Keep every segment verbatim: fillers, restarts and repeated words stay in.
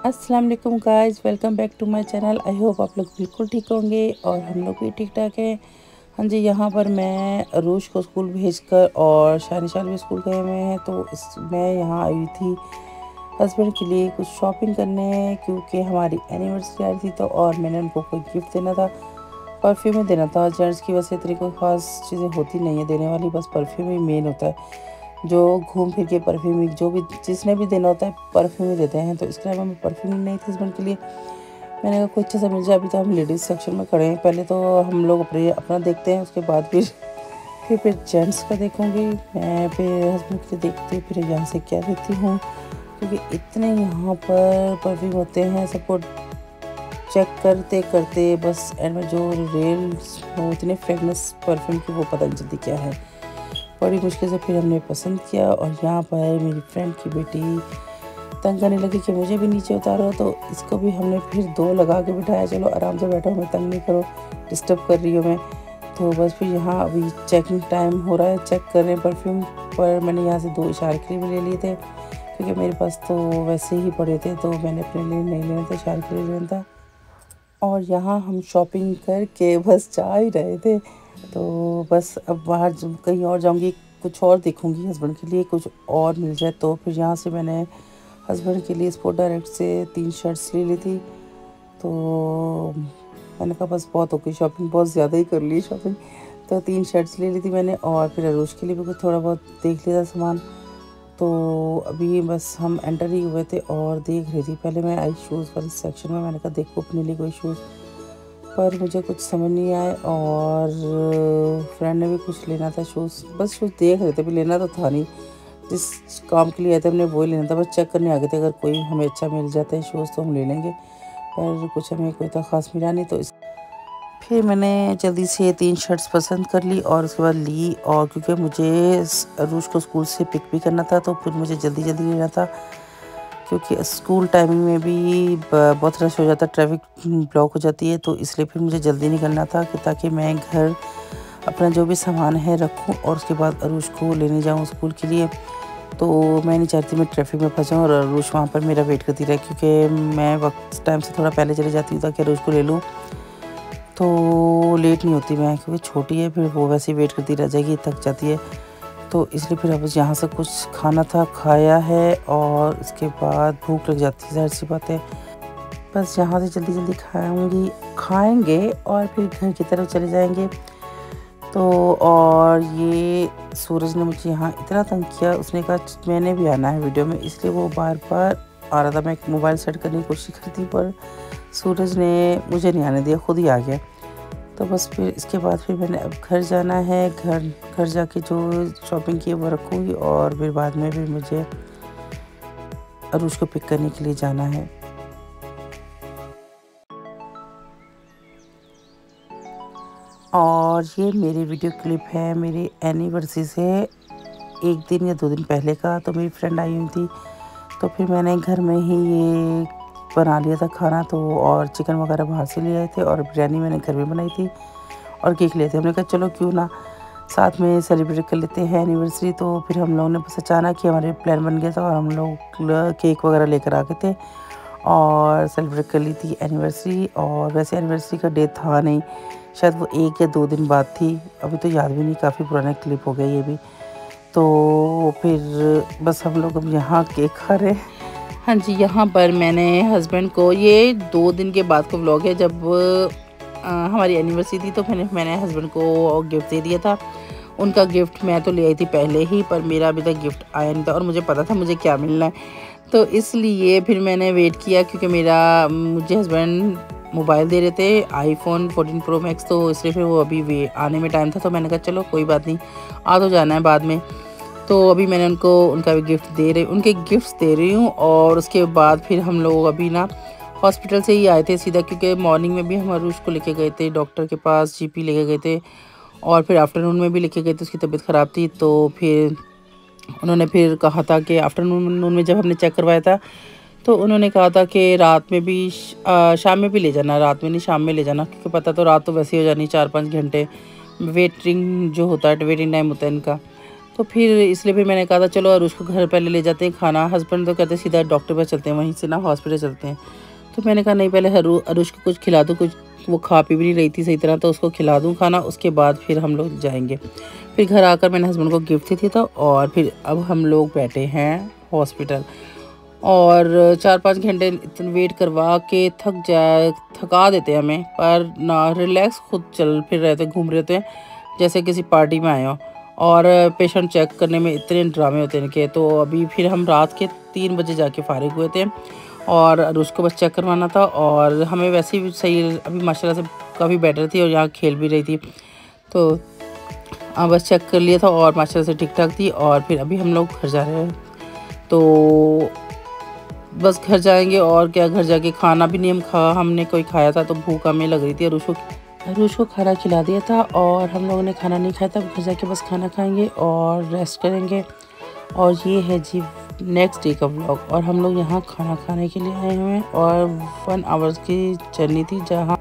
अस्सलाम वालेकुम guys, welcome back to my channel. I hope आप लोग बिल्कुल ठीक होंगे और हम लोग भी ठीक ठाक हैं। हाँ जी, यहाँ पर मैं अरूज को स्कूल भेजकर और शानिशाल भी स्कूल गए हुए हैं, तो इस मैं यहाँ आई हुई थी हस्बैंड के लिए कुछ शॉपिंग करने, क्योंकि हमारी एनिवर्सरी आ रही थी। तो और मैंने उनको कोई गिफ्ट देना था, परफ्यूम ही देना था। जेंट्स की वैसे इतनी कोई ख़ास चीज़ें होती नहीं है देने वाली, बस परफ्यूम ही मेन होता है। जो घूम फिर के परफ्यूम ही, जो भी जिसने भी देना होता है परफ्यूम ही देते हैं। तो इसके अलावा मैं परफ्यूम नहीं थी हस्बैंड के लिए। मैंने कहा कोई अच्छा सा मिल जाए। अभी तो हम लेडीज़ सेक्शन में खड़े हैं, पहले तो हम लोग अपने अपना देखते हैं, उसके बाद फिर फिर फिर जेंट्स का देखूँगी मैं। फिर हस्बैंड के लिए देखते फिर यहाँ से क्या देती हूँ, क्योंकि इतने यहाँ पर परफ्यूम होते हैं, सबको चेक करते करते बस एंड में जो रियल वो इतने फ्रेगनेंस परफ्यूम की वो पता नहीं चलती क्या है। बड़ी मुश्किल से फिर हमने पसंद किया, और यहाँ पर मेरी फ्रेंड की बेटी तंग करने लगी कि मुझे भी नीचे उतारो, तो इसको भी हमने फिर दो लगा के बिठाया। चलो आराम से बैठो, मैं तंग नहीं करो, डिस्टर्ब कर रही हूँ मैं। तो बस फिर यहाँ अभी चेकिंग टाइम हो रहा है, चेक कर रहे हैं परफ्यूम। पर मैंने यहाँ से दो इशारे के लिए भी ले लिए थे, क्योंकि मेरे पास तो वैसे ही पड़े थे, तो मैंने अपने लिए नहीं लेना था, इशारे के लिए लेना था। और यहाँ हम शॉपिंग करके बस जा ही रहे थे, तो बस अब बाहर कहीं और जाऊंगी, कुछ और देखूंगी हस्बैंड के लिए, कुछ और मिल जाए। तो फिर यहाँ से मैंने हस्बैंड के लिए स्पोर्ट डायरेक्ट से तीन शर्ट्स ले ली थी। तो मैंने कहा बस बहुत हो गई शॉपिंग, बहुत ज़्यादा ही कर ली शॉपिंग। तो तीन शर्ट्स ले ली थी मैंने, और फिर अरूज के लिए भी कुछ थोड़ा बहुत देख लिया था सामान। तो अभी बस हम एंटर ही हुए थे और देख रही थी। पहले मैं आई शूज़ वाले सेक्शन में, मैंने कहा देखो अपने लिए कोई शूज़, पर मुझे कुछ समझ नहीं आए। और फ्रेंड ने भी कुछ लेना था शूज़, बस शूज़ देख रहे थे, भी लेना तो था नहीं, जिस काम के लिए आए थे हमने वही लेना था, बस चेक करने आ गए थे। अगर कोई हमें अच्छा मिल जाता है शूज़ तो हम ले लेंगे, पर कुछ हमें कोई तो ख़ास मिला नहीं। तो इस फिर मैंने जल्दी से तीन शर्ट्स पसंद कर ली और उसके बाद ली। और क्योंकि मुझे अरूज को स्कूल से पिक भी करना था, तो फिर मुझे जल्दी जल्दी लेना था, क्योंकि स्कूल टाइमिंग में भी बहुत रश हो जाता है, ट्रैफिक ब्लॉक हो जाती है। तो इसलिए फिर मुझे जल्दी निकलना था, कि ताकि मैं घर अपना जो भी सामान है रखूं और उसके बाद अरूज को लेने जाऊं स्कूल के लिए। तो मैं नहीं चाहती मैं ट्रैफिक में फंस जाऊँ और अरूज वहाँ पर मेरा वेट करती रहे, क्योंकि मैं वक्त टाइम से थोड़ा पहले चली जाती हूँ ताकि अरूज को ले लूँ, तो लेट नहीं होती मैं, क्योंकि छोटी है, फिर वो वैसे ही वेट करती रह जाएगी, थक जाती है। तो इसलिए फिर अब यहाँ से कुछ खाना था, खाया है, और उसके बाद भूख लग जाती है, जाहिर सी बात है। बस यहाँ से जल्दी जल्दी खाऊंगी खाएंगे और फिर घर की तरफ चले जाएंगे। तो और ये सूरज ने मुझे यहाँ इतना तंग किया, उसने कहा मैंने भी आना है वीडियो में, इसलिए वो बार बार आ रहा था। मैं मोबाइल सेट करने की कोशिश करी थी, पर सूरज ने मुझे नहीं आने दिया, खुद ही आ गया। तो बस फिर इसके बाद फिर मैंने अब घर जाना है। घर घर जाके जो शॉपिंग की है वो रखूँगी, और फिर बाद में भी मुझे अरूज को पिक करने के लिए जाना है। और ये मेरी वीडियो क्लिप है मेरी एनिवर्सरी से एक दिन या दो दिन पहले का। तो मेरी फ्रेंड आई हुई थी, तो फिर मैंने घर में ही ये बना लिया था खाना। तो और चिकन वगैरह बाहर से ले आए थे, और बिरयानी मैंने घर में बनाई थी, और केक लिए थे। हमने कहा चलो क्यों ना साथ में सेलिब्रेट कर लेते हैं एनिवर्सरी। तो फिर हम लोगों ने बस अचानक ही हमारे प्लान बन गया था, और हम लोग केक वगैरह लेकर आ गए थे और सेलिब्रेट कर ली थी एनिवर्सरी। और वैसे एनिवर्सरी का डे था नहीं, शायद वो एक या दो दिन बाद थी, अभी तो याद भी नहीं, काफ़ी पुराना क्लिप हो गया ये भी। तो फिर बस हम लोग अब यहाँ केक खा रहे हैं। हाँ जी, यहाँ पर मैंने हस्बैंड को, ये दो दिन के बाद का व्लॉग है, जब आ, हमारी एनिवर्सरी थी, तो मैंने मैंने हस्बैंड को गिफ्ट दे दिया था। उनका गिफ्ट मैं तो ले आई थी पहले ही, पर मेरा अभी तक गिफ्ट आया नहीं था, और मुझे पता था मुझे क्या मिलना है। तो इसलिए फिर मैंने वेट किया, क्योंकि मेरा मुझे हस्बैंड मोबाइल दे रहे थे आईफोन फोर्टीन प्रो मैक्स, तो इसलिए फिर वो अभी वे आने में टाइम था। तो मैंने कहा चलो कोई बात नहीं, आ तो जाना है बाद में। तो अभी मैंने उनको उनका भी गिफ्ट दे रही उनके गिफ्ट्स दे रही हूँ। और उसके बाद फिर हम लोग अभी ना हॉस्पिटल से ही आए थे सीधा, क्योंकि मॉर्निंग में भी हम अरूज को लेके गए थे डॉक्टर के पास, जीपी लेके गए थे, और फिर आफ्टरनून में भी लेके गए थे, उसकी तबीयत ख़राब थी। तो फिर उन्होंने फिर कहा था कि आफ्टरनून में जब हमने चेक करवाया था, तो उन्होंने कहा था कि रात में भी आ, शाम में भी ले जाना, रात में नहीं शाम में ले जाना, क्योंकि पता तो रात तो वैसे ही हो जानी, चार पाँच घंटे वेटिंग जो होता है, वेटिंग टाइम होता है इनका। तो फिर इसलिए फिर मैंने कहा था चलो अरुष को घर पहले ले जाते हैं खाना। हस्बैंड तो कहते सीधा डॉक्टर पर चलते हैं, वहीं से ना हॉस्पिटल चलते हैं। तो मैंने कहा नहीं, पहले हरू अरुष को कुछ खिला दूँ, कुछ वो खा पी भी नहीं रही थी सही तरह, तो उसको खिला दूँ खाना, उसके बाद फिर हम लोग जाएंगे। फिर घर आकर मैंने हस्बैंड को गिफ्ट दी था और फिर अब हम लोग बैठे हैं हॉस्पिटल। और चार पाँच घंटे इतने वेट करवा के थक जाए थका देते हैं हमें, पर ना रिलैक्स खुद चल फिर रहे थे, घूम रहे थे जैसे किसी पार्टी में आए हों। और पेशेंट चेक करने में इतने ड्रामे होते हैं इनके। तो अभी फिर हम रात के तीन बजे जाके फारिग हुए थे और उसको बस चेक करवाना था। और हमें वैसे भी सही अभी माशाल्लाह से काफ़ी बेटर थी और यहाँ खेल भी रही थी, तो हाँ बस चेक कर लिया था और माशाल्लाह से ठीक ठाक थी। और फिर अभी हम लोग घर जा रहे हैं, तो बस घर जाएंगे और क्या। घर जाके खाना भी नहीं हम खा हमने कोई खाया था, तो भूख हमें लग रही थी। और उसको अरुष को खाना खिला दिया था और हम लोगों ने खाना नहीं खाया था। घर जाके बस खाना खाएंगे और रेस्ट करेंगे। और ये है जी नेक्स्ट डे का व्लॉग। और हम लोग यहाँ खाना खाने के लिए आए हुए हैं और वन आवर्स की जर्नी थी जहाँ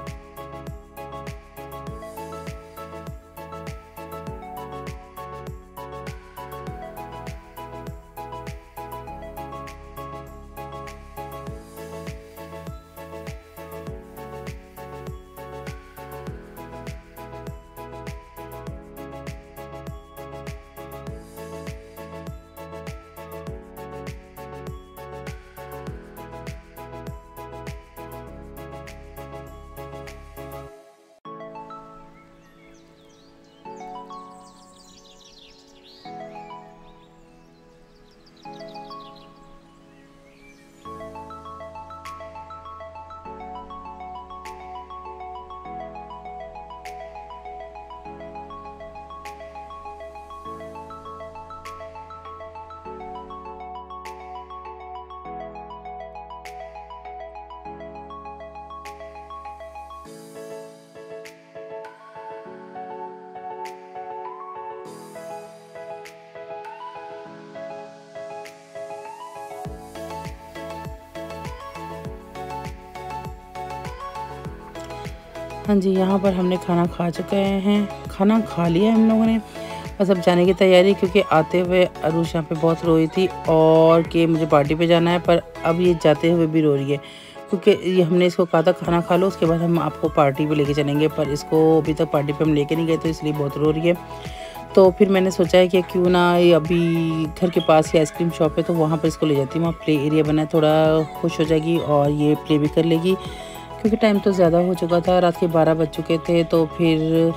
हाँ जी, यहाँ पर हमने खाना खा चुके हैं। खाना खा लिया हम लोगों ने, बस अब जाने की तैयारी, क्योंकि आते हुए अरुष यहाँ पे बहुत रोई थी और कि मुझे पार्टी पे जाना है। पर अब ये जाते हुए भी रो रही है, क्योंकि ये हमने इसको कहा था खाना खा लो उसके बाद हम आपको पार्टी पे लेके चलेंगे, पर इसको अभी तक पार्टी पे हम लेके नहीं गए, तो इसलिए बहुत रो रही है। तो फिर मैंने सोचा है कि क्यों ना ये अभी घर के पास ही आइसक्रीम शॉप है, तो वहाँ पर इसको ले जाती हूँ। वहाँ प्ले एरिया बना है, थोड़ा खुश हो जाएगी और ये प्ले भी कर लेगी, क्योंकि टाइम तो ज़्यादा हो चुका था, रात के बारह बज चुके थे। तो फिर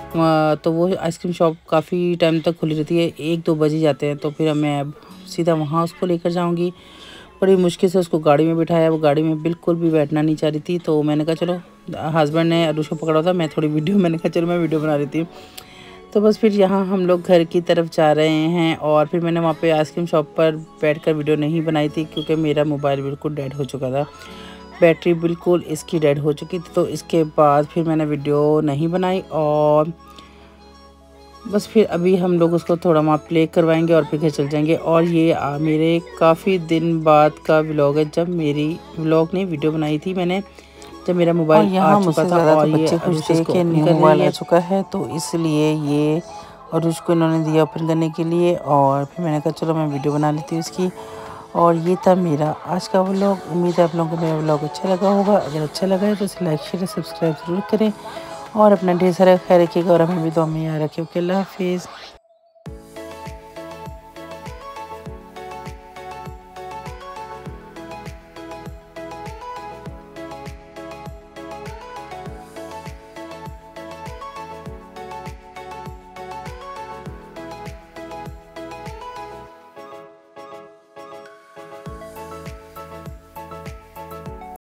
तो वो आइसक्रीम शॉप काफ़ी टाइम तक खुली रहती है, एक दो बजे जाते हैं। तो फिर मैं अब सीधा वहाँ उसको लेकर जाऊँगी। बड़ी मुश्किल से उसको गाड़ी में बिठाया, वो गाड़ी में बिल्कुल भी बैठना नहीं चाह रही थी। तो मैंने कहा चलो, हस्बैंड ने अरुष को पकड़ा था, मैं थोड़ी वीडियो मैंने कहा चलो मैं वीडियो बना रही थी। तो बस फिर यहाँ हम लोग घर की तरफ जा रहे हैं। और फिर मैंने वहाँ पे आइसक्रीम शॉप पर बैठकर वीडियो नहीं बनाई थी, क्योंकि मेरा मोबाइल बिल्कुल डेड हो चुका था, बैटरी बिल्कुल इसकी डेड हो चुकी थी। तो इसके बाद फिर मैंने वीडियो नहीं बनाई और बस फिर अभी हम लोग उसको थोड़ा वहाँ प्ले करवाएंगे और फिर घर चल जाएंगे। और ये आ, मेरे काफ़ी दिन बाद का व्लॉग है, जब मेरी व्लॉग नहीं वीडियो बनाई थी मैंने, जब मेरा मोबाइल आ चुका था। और ये बच्चे खुश थे कि न्यू मोबाइल आ चुका है, तो इसलिए ये और उसको इन्होंने दिया ओपन करने के लिए। और फिर मैंने कहा चलो मैं वीडियो बना लेती हूँ इसकी। और ये था मेरा आज का व्लॉग। उम्मीद है आप लोगों को मेरा व्लॉग अच्छा लगा होगा। अगर अच्छा लगा है तो इसे लाइक शेयर सब्सक्राइब ज़रूर करें और अपना ढेर सारा ख्याल रखिएगा और हमें भी दुआ में याद रखिए। ओके, अल्लाह हाफिज़।